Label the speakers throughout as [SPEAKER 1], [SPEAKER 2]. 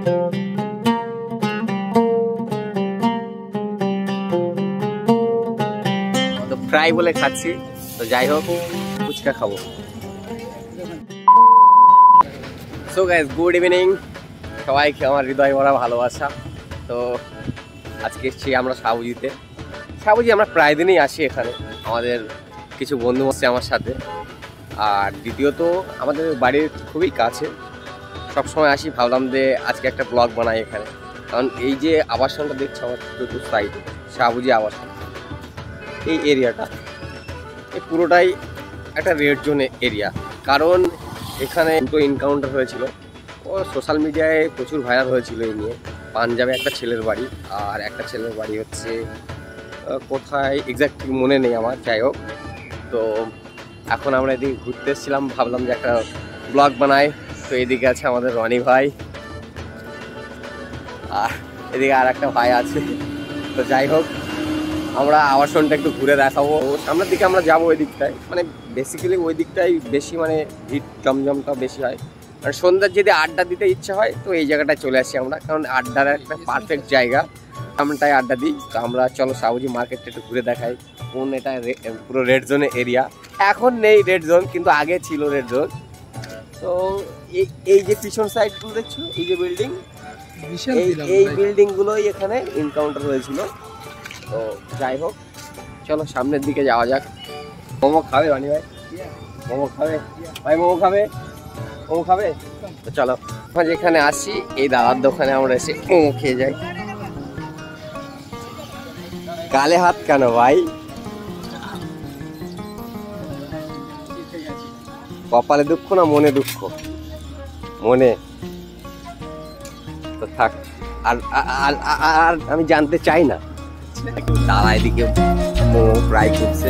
[SPEAKER 1] তো ফ্রাই বলে খাচ্ছি, তো যাই হোক ফুচকা খাবো। সো গাইস, গুড ইভিনিং সবাইকে, আমার হৃদয় ভরা ভালোবাসা। তো আজকে এসেছি আমরা সাবুজিতে। সাবুজি আমরা প্রায় দিনই আসি এখানে, আমাদের কিছু বন্ধু আছে আমার সাথে। আর দ্বিতীয়ত আমাদের বাড়ির খুবই কাছে, সবসময় আসি। ভাবলাম যে আজকে একটা ব্লগ বানাই এখানে, কারণ এই যে আবাসনটা দেখছো আমার চতুর্থ সাইড, সাবুজি আবাসন, এই এরিয়াটা এই পুরোটাই একটা রেড জোন এরিয়া। কারণ এখানে দুটো এনকাউন্টার হয়েছিল, ও সোশ্যাল মিডিয়ায় প্রচুর ভাইরাল হয়েছিল এই নিয়ে। পাঞ্জাবে একটা ছেলের বাড়ি, আর একটা ছেলের বাড়ি হচ্ছে কোথায় এক্স্যাক্ট ঠিক মনে নেই আমার, যাই হোক। তো এখন আমরা এদিকে ঘুরতে এসেছিলাম, ভাবলাম যে একটা ব্লগ বানাই। তো এদিকে আছে আমাদের রনি ভাই, আর এদিকে আর একটা ভাই আছে। তো যাই হোক, আমরা আবাসনটা একটু ঘুরে দেখাবো। সামনের দিকে আমরা যাবো ওই দিকটায়, মানে বেসিক্যালি ওই দিকটাই বেশি, মানে ভিড় জমজমটা বেশি হয়। আর সন্ধ্যার যদি আড্ডা দিতে ইচ্ছা হয় তো এই জায়গাটায় চলে আসি আমরা, কারণ আড্ডার একটা পারফেক্ট জায়গা, আমরাটাই আড্ডা দিই। তো আমরা চলো সাবুজি মার্কেটটা একটু ঘুরে দেখাই। কোন এটা পুরো রেড জোনের এরিয়া, এখন নেই রেড জোন, কিন্তু আগে ছিল রেড জোন। তো এই যে পিছন সাইডগুলো দেখছো, এই যে বিল্ডিং, এই বিল্ডিংগুলোই এখানে এনকাউন্টার হয়েছিল। তো যাই হোক, চলো সামনের দিকে যাওয়া যাক। মোমো খাবে রানি ভাই? মোমো খাবে ভাই? মোমো খাবে? মোমো খাবে? তো চলো, আমরা যেখানে আসি এই দাদার দোকানে আমরা এসে মোমো খেয়ে যাই। কালে হাত কেন ভাই? কপালে দুঃখ না মনে দুঃখ? মনে। তো থাক, আর আর আমি জানতে চাই না। দাদা এদিকে মোমো ফ্রাই করছে।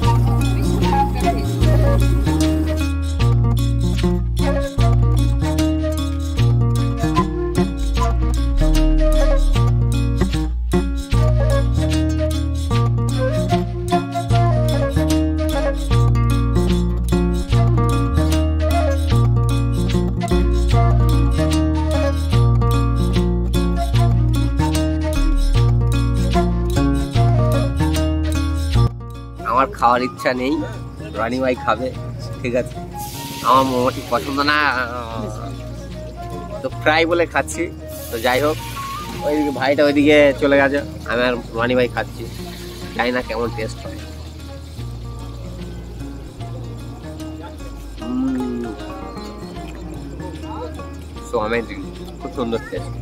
[SPEAKER 1] আমার খাওয়ার ইচ্ছা নেই, রানি ভাই খাবে, ঠিক আছে। আমার মোমো ঠিক পছন্দ না, তো ফ্রাই বলে খাচ্ছি। তো যাই হোক, ওইদিকে ভাইটা ওইদিকে চলে গেছে, আমি আর রানি ভাই খাচ্ছি, জানি না কেমন টেস্ট হয়। সো অ্যামেজিং, খুব সুন্দর টেস্ট।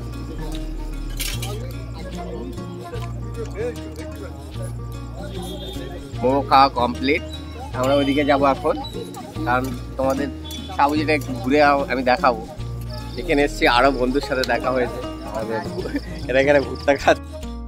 [SPEAKER 1] মোমো খাওয়া কমপ্লিট, আমরা ওইদিকে যাবো এখন, কারণ তোমাদের সাবুজিটা একটু ঘুরে আমি দেখাবো। এখানে এসেছি, আরো বন্ধুর সাথে দেখা হয়েছে, এরা এখানে ভুট্টা খাচ্ছে।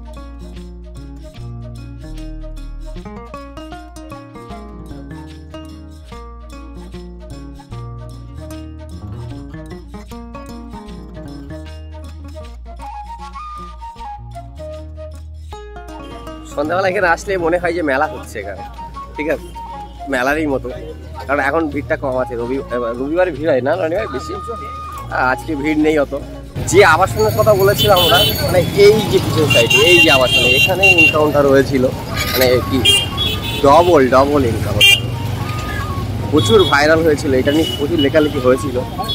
[SPEAKER 1] সন্ধ্যাবেলা এখানে আসলে মনে হয় যে মেলা হচ্ছে এখানে, ঠিক আছে, মেলারই মতো। কারণ এখন ভিড়টা কম আছে, রবিবারে ভিড় হয় না রনি ভাই বেশি, আজকে ভিড় নেই অত। যে আবাসনের কথা বলেছিলাম আমরা, মানে এই যে পিছন সাইডে এই যে আবাসনে, এখানে এনকাউন্টার হয়েছিল, মানে কি ডবল এনকাউন্টার, প্রচুর ভাইরাল হয়েছিল, এটা নিয়ে প্রচুর লেখালেখি হয়েছিল।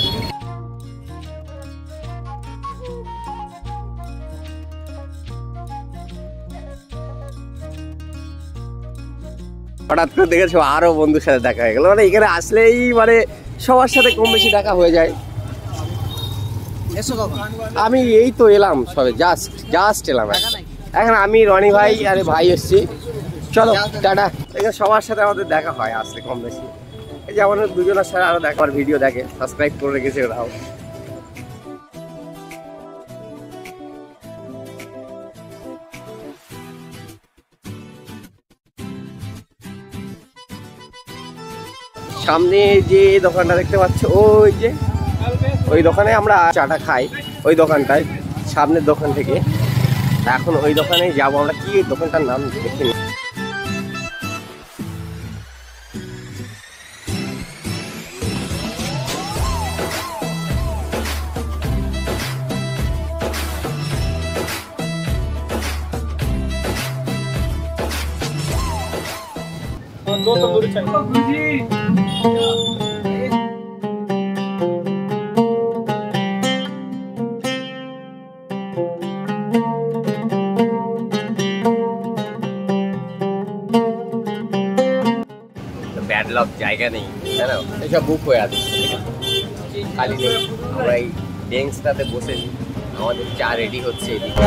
[SPEAKER 1] হঠাৎ করে দেখেছো আরো বন্ধুর সাথে দেখা হয়ে গেল, মানে এখানে আসলেই মানে সবার সাথে কম বেশি দেখা হয়ে যায়। আমি এই তো এলাম সবে, জাস্ট এলাম এখন। আমি রনি ভাই আরে ভাই এসছি, চলো টাটা। এখানে সবার সাথে আমাদের দেখা হয় আসলে কম বেশি, এই যে আমাদের দুজনের সাথে আরো দেখা, ভিডিও দেখে, সাবস্ক্রাইব করে রেখেছে ওরাও। সামনে যে দোকানটা দেখতে পাচ্ছ, ওই দোকানে আমরা চাটা খাই, ওই দোকানটায়, সামনের দোকান থেকে। এখন ওই দোকানে যাবো আমরা, কি দোকানটার নাম দেখিনি। ব্যাড লক জায়গা নেই, তাই না? এসব বুক হয়ে আছে, খালি নেই। আমরা এই ডেঙ্কসটাতে বসেছি, আমাদের চা রেডি হচ্ছে এদিকে।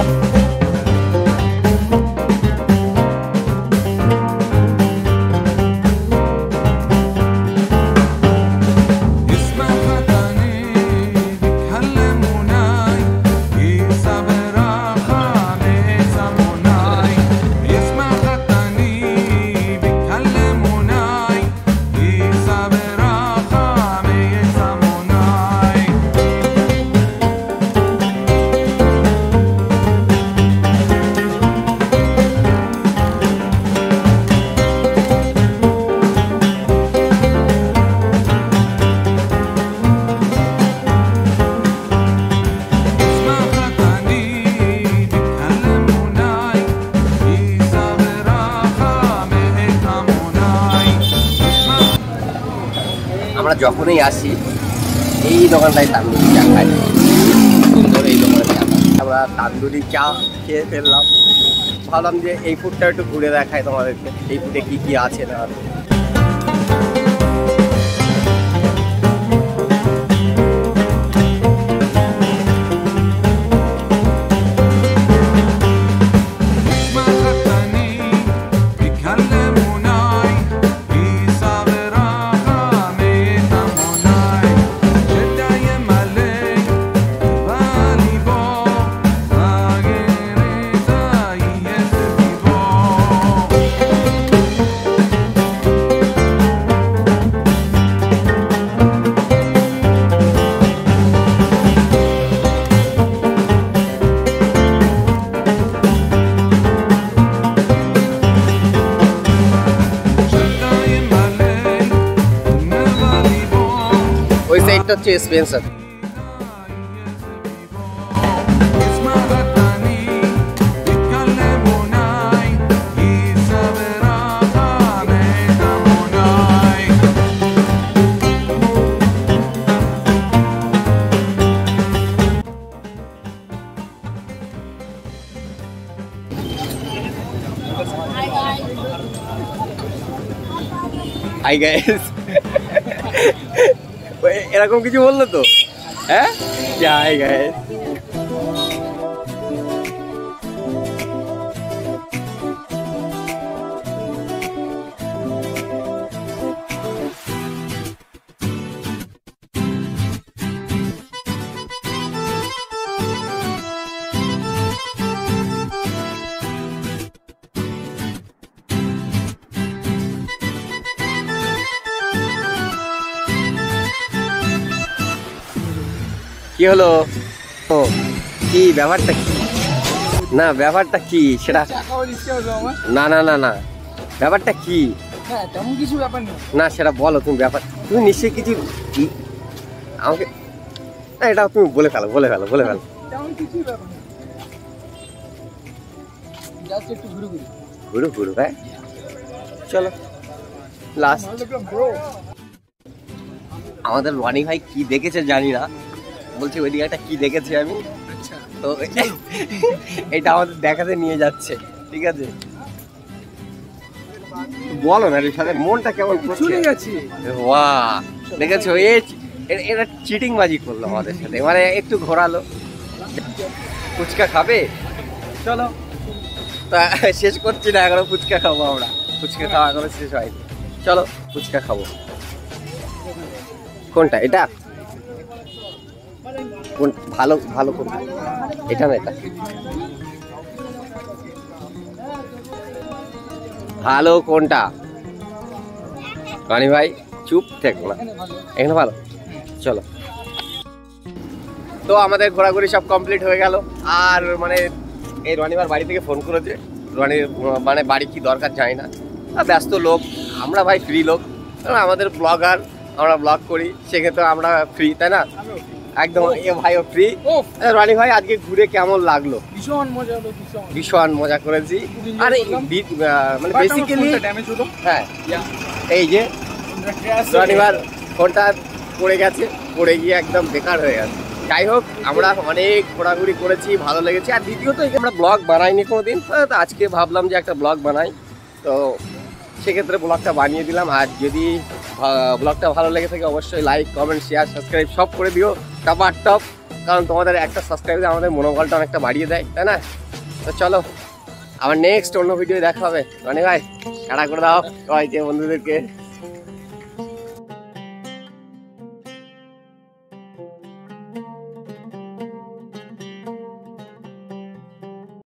[SPEAKER 1] আমরা যখনই আসি এই দোকানটায় তান্দুরি চা খাই, সুন্দর এই দোকানে চা। আমরা তান্দুরি চা খেয়ে ফেললাম, ভাবলাম যে এই ফুডটা একটু ঘুরে দেখাই তোমাদেরকে, এই ফুডে কি কি আছে না আছে। ওই সাইডটা হচ্ছে স্পেন্সার। হাই গাইস, এরকম কিছু বললো তো? হ্যাঁ, হাই গাইস। কি হলো? ও কি ব্যাপারটা কি? না ব্যাপারটা কি সেটা না না না না ব্যাপারটা কি?
[SPEAKER 2] তেমন কিছু ব্যাপার নেই।
[SPEAKER 1] না সেটা বলো তুমি, ব্যাপার তুমি নিশ্চয়ই কিছু আমাকে, না এটা তুমি বলে ফেলো, বলে ফেলো, বলে ফেলো।
[SPEAKER 2] তেমন কিছু ব্যাপার নেই, জাস্ট একটু ঘুরে ঘুরে
[SPEAKER 1] ঘুরু ঘুরু। হ্যাঁ চলো লাস্ট। আমাদের রনি ভাই কি দেখেছে জানি না, বলছি ওইদিকে একটা কি দেখেছি আমি, তো এটা আমাদের দেখাতে নিয়ে যাচ্ছে, ঠিক আছে? বলো না এর সাথে মনটা কেমন করছে? বাহ দেখেছো, এরা চিটিং বাজি করলো আমাদের সাথে, মানে একটু ঘোরালো। ফুচকা খাবে? চলো, তা শেষ করছি না এখনো, ফুচকা খাবো আমরা, ফুচকা খাওয়া এখনো শেষ হয়নি। চলো ফুচকা খাবো। কোনটা এটা? কোন ভালো ভালো কোনটা? এটা না এটা ভালো কোনটা? রানি ভাই চুপ থাকো না, এখানে ভালো। চলো, তো আমাদের ঘোরাঘুরি সব কমপ্লিট হয়ে গেল। আর মানে এই রনিবার বাড়ি থেকে ফোন করেছে, রনির মানে বাড়ি কি দরকার জানি না, ব্যস্ত লোক, আমরা ভাই ফ্রি লোক, আমাদের ব্লগার, আমরা ব্লগ করি, সেক্ষেত্রে আমরা ফ্রি, তাই না? একদম এ ভাইও ফ্রি। রনি ভাই আজকে ঘুরে কেমন লাগলো?
[SPEAKER 2] ভীষণ মজা হলো,
[SPEAKER 1] ভীষণ মজা করেছি। আর মানে বেসিক্যালি হ্যাঁ এই যে রনি ভাই ফোনটা পড়ে গেছে, পড়ে গিয়ে একদম বেকার হয়ে গেছে। যাই হোক আমরা অনেক ঘোরাঘুরি করেছি, ভালো লেগেছে। আর দ্বিতীয়ত আমরা ব্লগ বানাইনি কোনোদিন, তো আজকে ভাবলাম যে একটা ব্লগ বানাই, তো সেক্ষেত্রে ব্লগটা বানিয়ে দিলাম। আর যদি ব্লগটা ভালো লেগে থাকে অবশ্যই লাইক কমেন্ট শেয়ার সাবস্ক্রাইব সব করে দিও, টপ, কারণ তোমাদের একটা সাবস্ক্রাইব আমাদের মনোবলটা অনেকটা বাড়িয়ে দেয়, তাই না? তো চলো আবার নেক্সট অন্য ভিডিও দেখা হবে। রনি ভাই টাটা করে দাও সবাইকে, বন্ধুদেরকে।